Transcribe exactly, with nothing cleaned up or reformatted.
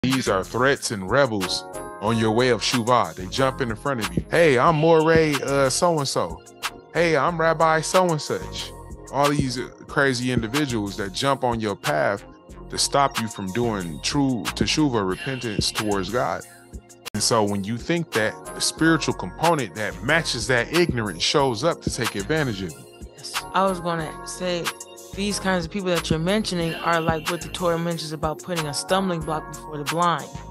These are threats and rebels on your way of Shuvah. They jump in front of you. Hey, I'm Moray uh, so-and-so. Hey, I'm Rabbi so-and-such. All these crazy individuals that jump on your path to stop you from doing true teshuvah, repentance towards God. And so when you think that, the spiritual component that matches that ignorance shows up to take advantage of you. I was going to say, these kinds of people that you're mentioning are like what the Torah mentions about putting a stumbling block before the blind.